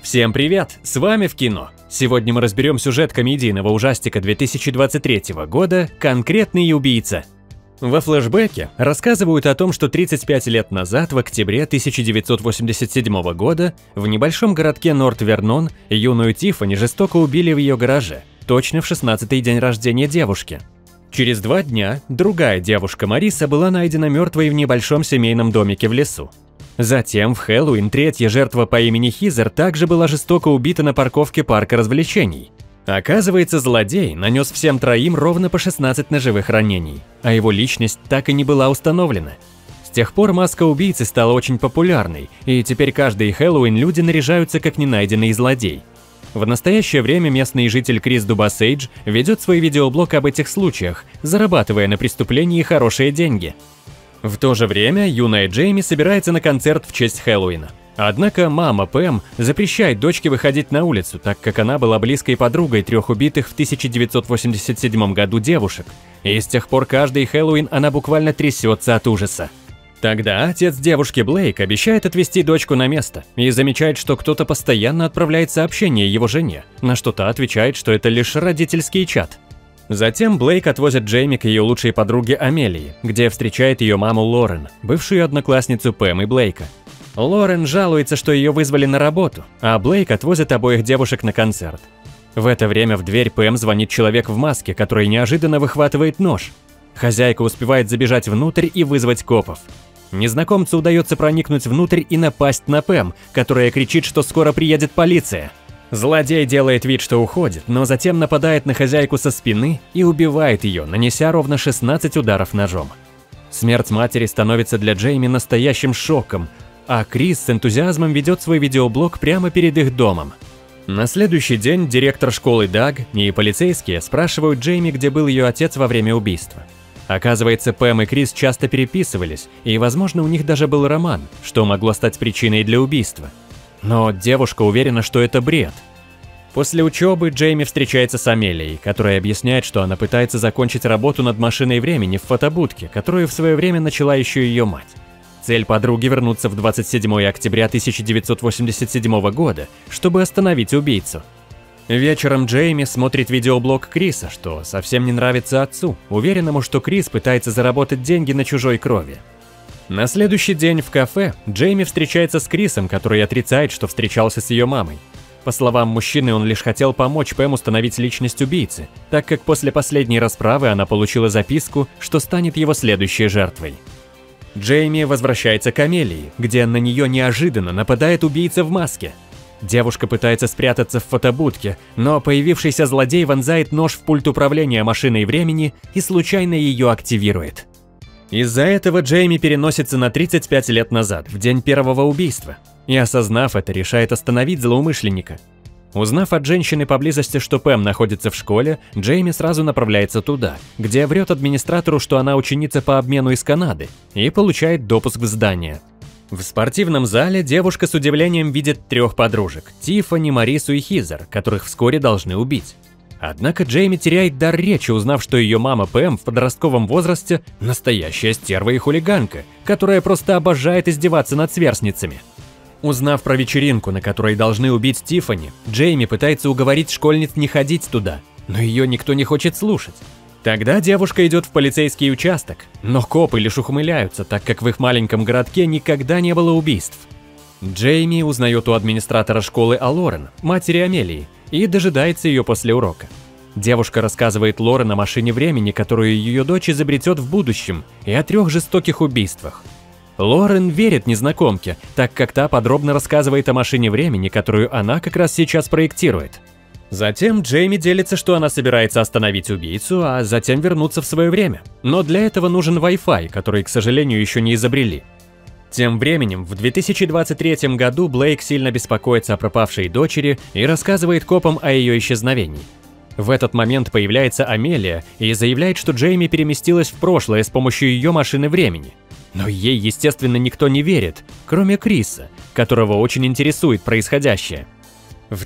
Всем привет! С вами в кино. Сегодня мы разберем сюжет комедийного ужастика 2023 года «Конкретный убийца». Во флешбеке рассказывают о том, что 35 лет назад, в октябре 1987 года, в небольшом городке Норт-Вернон юную Тиффани жестоко убили в ее гараже, точно в 16-й день рождения девушки. Через 2 дня другая девушка Мариса была найдена мертвой в небольшом семейном домике в лесу. Затем в Хэллоуин третья жертва по имени Хизер также была жестоко убита на парковке парка развлечений. Оказывается, злодей нанес всем троим ровно по 16 ножевых ранений, а его личность так и не была установлена. С тех пор маска убийцы стала очень популярной, и теперь каждый Хэллоуин люди наряжаются как ненайденный злодей. В настоящее время местный житель Крис Дубасейдж ведет свой видеоблог об этих случаях, зарабатывая на преступлении хорошие деньги. В то же время юная Джейми собирается на концерт в честь Хэллоуина. Однако мама Пэм запрещает дочке выходить на улицу, так как она была близкой подругой 3 убитых в 1987 году девушек, и с тех пор каждый Хэллоуин она буквально трясется от ужаса. Тогда отец девушки Блейк обещает отвезти дочку на место и замечает, что кто-то постоянно отправляет сообщения его жене, на что та отвечает, что это лишь родительский чат. Затем Блейк отвозит Джейми к ее лучшей подруге Амелии, где встречает ее маму Лорен, бывшую одноклассницу Пэм и Блейка. Лорен жалуется, что ее вызвали на работу, а Блейк отвозит обоих девушек на концерт. В это время в дверь Пэм звонит человек в маске, который неожиданно выхватывает нож. Хозяйка успевает забежать внутрь и вызвать копов. Незнакомцу удается проникнуть внутрь и напасть на Пэм, которая кричит, что скоро приедет полиция. Злодей делает вид, что уходит, но затем нападает на хозяйку со спины и убивает ее, нанеся ровно 16 ударов ножом. Смерть матери становится для Джейми настоящим шоком, а Крис с энтузиазмом ведет свой видеоблог прямо перед их домом. На следующий день директор школы Даг и полицейские спрашивают Джейми, где был ее отец во время убийства. Оказывается, Пэм и Крис часто переписывались, и, возможно, у них даже был роман, что могло стать причиной для убийства. Но девушка уверена, что это бред. После учебы Джейми встречается с Амелией, которая объясняет, что она пытается закончить работу над машиной времени в фотобудке, которую в свое время начала еще ее мать. Цель подруги вернуться в 27 октября 1987 года, чтобы остановить убийцу. Вечером Джейми смотрит видеоблог Криса, что совсем не нравится отцу, уверенному, что Крис пытается заработать деньги на чужой крови. На следующий день в кафе Джейми встречается с Крисом, который отрицает, что встречался с ее мамой. По словам мужчины, он лишь хотел помочь Пэм установить личность убийцы, так как после последней расправы она получила записку, что станет его следующей жертвой. Джейми возвращается к Амелии, где на нее неожиданно нападает убийца в маске. Девушка пытается спрятаться в фотобудке, но появившийся злодей вонзает нож в пульт управления машиной времени и случайно ее активирует. Из-за этого Джейми переносится на 35 лет назад, в день первого убийства, и, осознав это, решает остановить злоумышленника. Узнав от женщины поблизости, что Пэм находится в школе, Джейми сразу направляется туда, где врет администратору, что она ученица по обмену из Канады, и получает допуск в здание. В спортивном зале девушка с удивлением видит 3 подружек – Тиффани, Марису и Хизер, которых вскоре должны убить. Однако Джейми теряет дар речи, узнав, что ее мама Пэм в подростковом возрасте – настоящая стерва и хулиганка, которая просто обожает издеваться над сверстницами. Узнав про вечеринку, на которой должны убить Тиффани, Джейми пытается уговорить школьниц не ходить туда, но ее никто не хочет слушать. Тогда девушка идет в полицейский участок, но копы лишь ухмыляются, так как в их маленьком городке никогда не было убийств. Джейми узнает у администратора школы о Лорен, матери Амелии, и дожидается ее после урока. Девушка рассказывает Лорен о машине времени, которую ее дочь изобретет в будущем, и о 3 жестоких убийствах. Лорен верит незнакомке, так как та подробно рассказывает о машине времени, которую она как раз сейчас проектирует. Затем Джейми делится, что она собирается остановить убийцу, а затем вернуться в свое время. Но для этого нужен Wi-Fi, который, к сожалению, еще не изобрели. Тем временем, в 2023 году Блейк сильно беспокоится о пропавшей дочери и рассказывает копам о ее исчезновении. В этот момент появляется Амелия и заявляет, что Джейми переместилась в прошлое с помощью ее машины времени. Но ей, естественно, никто не верит, кроме Криса, которого очень интересует происходящее. В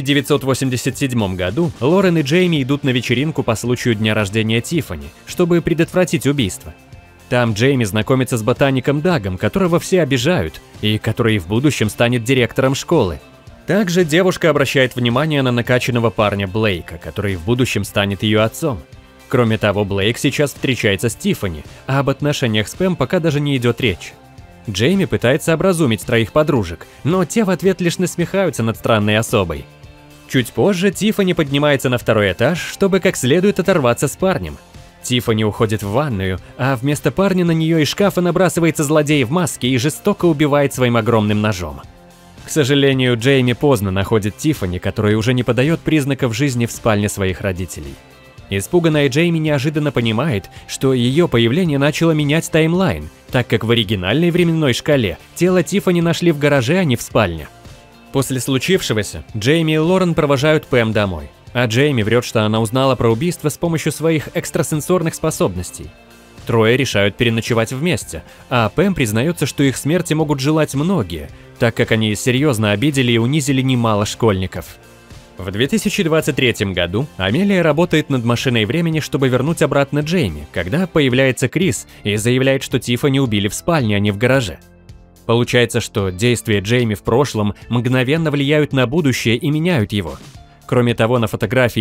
1987 году Лорен и Джейми идут на вечеринку по случаю дня рождения Тиффани, чтобы предотвратить убийство. Там Джейми знакомится с ботаником Дагом, которого все обижают, и который в будущем станет директором школы. Также девушка обращает внимание на накачанного парня Блейка, который в будущем станет ее отцом. Кроме того, Блейк сейчас встречается с Тиффани, а об отношениях с Пэм пока даже не идет речь. Джейми пытается образумить троих подружек, но те в ответ лишь насмехаются над странной особой. Чуть позже Тиффани поднимается на второй этаж, чтобы как следует оторваться с парнем. Тиффани уходит в ванную, а вместо парня на нее из шкафа набрасывается злодей в маске и жестоко убивает своим огромным ножом. К сожалению, Джейми поздно находит Тиффани, которая уже не подает признаков жизни в спальне своих родителей. Испуганная Джейми неожиданно понимает, что ее появление начало менять таймлайн, так как в оригинальной временной шкале тело Тиффани нашли в гараже, а не в спальне. После случившегося Джейми и Лорен провожают Пэм домой, а Джейми врет, что она узнала про убийство с помощью своих экстрасенсорных способностей. Трое решают переночевать вместе, а Пэм признается, что их смерти могут желать многие, так как они серьезно обидели и унизили немало школьников. В 2023 году Амелия работает над машиной времени, чтобы вернуть обратно Джейми, когда появляется Крис и заявляет, что Тиффани убили в спальне, а не в гараже. Получается, что действия Джейми в прошлом мгновенно влияют на будущее и меняют его. Кроме того, на фотографии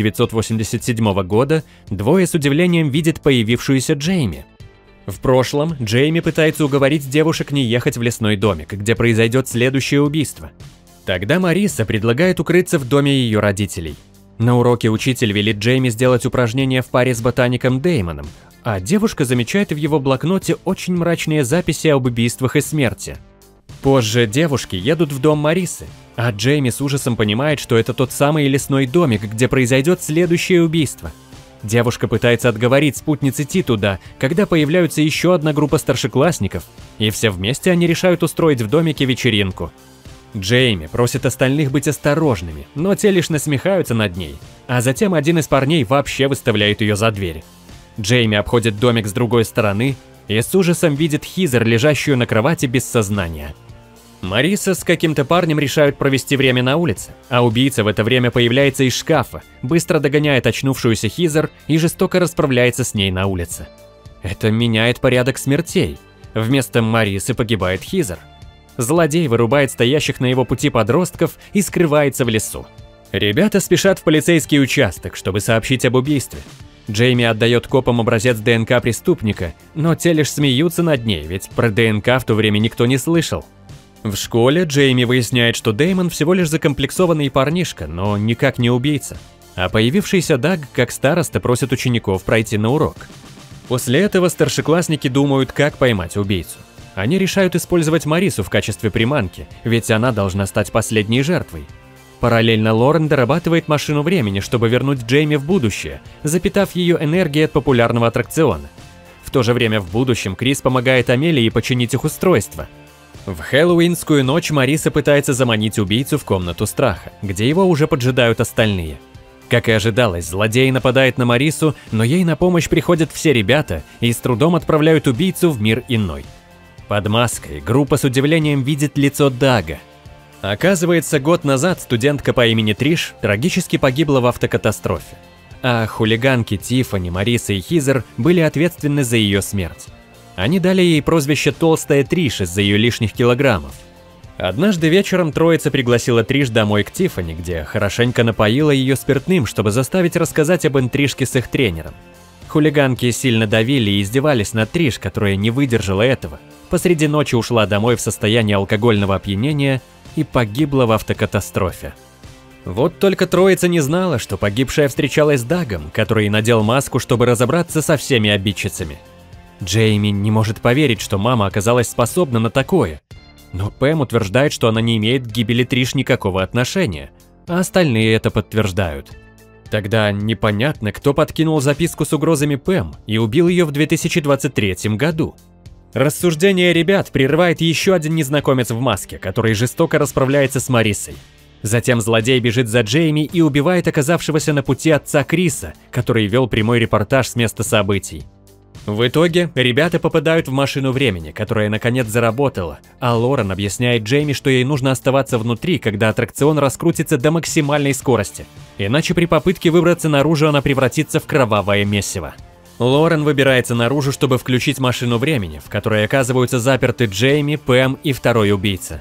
1987 года двое с удивлением видят появившуюся Джейми. В прошлом Джейми пытается уговорить девушек не ехать в лесной домик, где произойдет следующее убийство. Тогда Мариса предлагает укрыться в доме ее родителей. На уроке учитель велит Джейми сделать упражнение в паре с ботаником Дэймоном, а девушка замечает в его блокноте очень мрачные записи об убийствах и смерти. Позже девушки едут в дом Марисы, а Джейми с ужасом понимает, что это тот самый лесной домик, где произойдет следующее убийство. Девушка пытается отговорить спутниц идти туда, когда появляется еще одна группа старшеклассников, и все вместе они решают устроить в домике вечеринку. Джейми просит остальных быть осторожными, но те лишь насмехаются над ней, а затем один из парней вообще выставляет ее за дверь. Джейми обходит домик с другой стороны и с ужасом видит Хизер, лежащую на кровати без сознания. Мариса с каким-то парнем решают провести время на улице, а убийца в это время появляется из шкафа, быстро догоняет очнувшуюся Хизер и жестоко расправляется с ней на улице. Это меняет порядок смертей. Вместо Марисы погибает Хизер. Злодей вырубает стоящих на его пути подростков и скрывается в лесу. Ребята спешат в полицейский участок, чтобы сообщить об убийстве. Джейми отдает копам образец ДНК преступника, но те лишь смеются над ней, ведь про ДНК в то время никто не слышал. В школе Джейми выясняет, что Дэймон всего лишь закомплексованный парнишка, но никак не убийца. А появившийся Даг, как староста, просит учеников пройти на урок. После этого старшеклассники думают, как поймать убийцу. Они решают использовать Марису в качестве приманки, ведь она должна стать последней жертвой. Параллельно Лорен дорабатывает машину времени, чтобы вернуть Джейми в будущее, запитав ее энергией от популярного аттракциона. В то же время в будущем Крис помогает Амелии починить их устройство. В хэллоуинскую ночь Мариса пытается заманить убийцу в комнату страха, где его уже поджидают остальные. Как и ожидалось, злодей нападает на Марису, но ей на помощь приходят все ребята и с трудом отправляют убийцу в мир иной. Под маской группа с удивлением видит лицо Дага. Оказывается, год назад студентка по имени Триш трагически погибла в автокатастрофе. А хулиганки Тиффани, Мариса и Хизер были ответственны за ее смерть. Они дали ей прозвище «Толстая Триш» из-за ее лишних килограммов. Однажды вечером троица пригласила Триш домой к Тиффани, где хорошенько напоила ее спиртным, чтобы заставить рассказать об интрижке с их тренером. Хулиганки сильно давили и издевались над Триш, которая не выдержала этого. Посреди ночи ушла домой в состоянии алкогольного опьянения и погибла в автокатастрофе. Вот только троица не знала, что погибшая встречалась с Дагом, который надел маску, чтобы разобраться со всеми обидчицами. Джейми не может поверить, что мама оказалась способна на такое. Но Пэм утверждает, что она не имеет к гибели Триш никакого отношения, а остальные это подтверждают. Тогда непонятно, кто подкинул записку с угрозами Пэм и убил ее в 2023 году. Рассуждение ребят прерывает еще один незнакомец в маске, который жестоко расправляется с Марисой. Затем злодей бежит за Джейми и убивает оказавшегося на пути отца Криса, который вел прямой репортаж с места событий. В итоге ребята попадают в машину времени, которая наконец заработала, а Лорен объясняет Джейми, что ей нужно оставаться внутри, когда аттракцион раскрутится до максимальной скорости, иначе при попытке выбраться наружу она превратится в кровавое месиво. Лорен выбирается наружу, чтобы включить машину времени, в которой оказываются заперты Джейми, Пэм и второй убийца.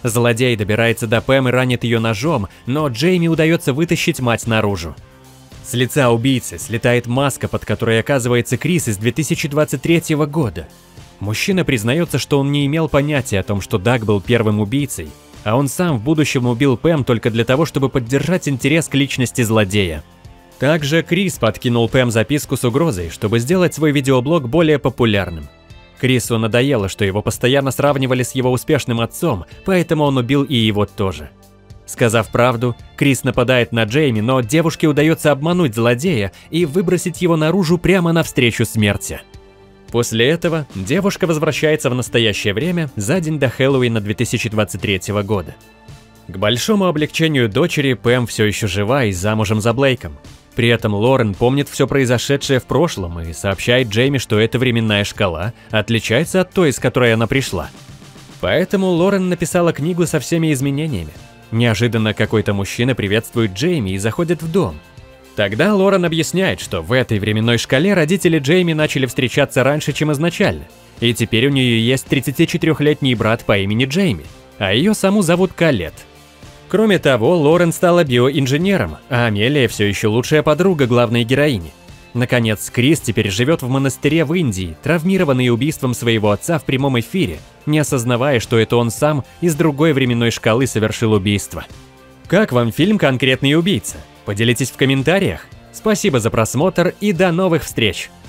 Злодей добирается до Пэм и ранит ее ножом, но Джейми удается вытащить мать наружу. С лица убийцы слетает маска, под которой оказывается Крис из 2023 года. Мужчина признается, что он не имел понятия о том, что Даг был первым убийцей, а он сам в будущем убил Пэм только для того, чтобы поддержать интерес к личности злодея. Также Крис подкинул Пэм записку с угрозой, чтобы сделать свой видеоблог более популярным. Крису надоело, что его постоянно сравнивали с его успешным отцом, поэтому он убил и его тоже. Сказав правду, Крис нападает на Джейми, но девушке удается обмануть злодея и выбросить его наружу прямо навстречу смерти. После этого девушка возвращается в настоящее время за день до Хэллоуина 2023 года. К большому облегчению дочери, Пэм все еще жива и замужем за Блейком. При этом Лорен помнит все произошедшее в прошлом и сообщает Джейми, что эта временная шкала отличается от той, с которой она пришла. Поэтому Лорен написала книгу со всеми изменениями. Неожиданно какой-то мужчина приветствует Джейми и заходит в дом. Тогда Лорен объясняет, что в этой временной шкале родители Джейми начали встречаться раньше, чем изначально, и теперь у нее есть 34-летний брат по имени Джейми, а ее саму зовут Колетт. Кроме того, Лорен стала биоинженером, а Амелия все еще лучшая подруга главной героини. Наконец, Крис теперь живет в монастыре в Индии, травмированный убийством своего отца в прямом эфире, не осознавая, что это он сам из другой временной шкалы совершил убийство. Как вам фильм «Конкретный убийца»? Поделитесь в комментариях. Спасибо за просмотр и до новых встреч!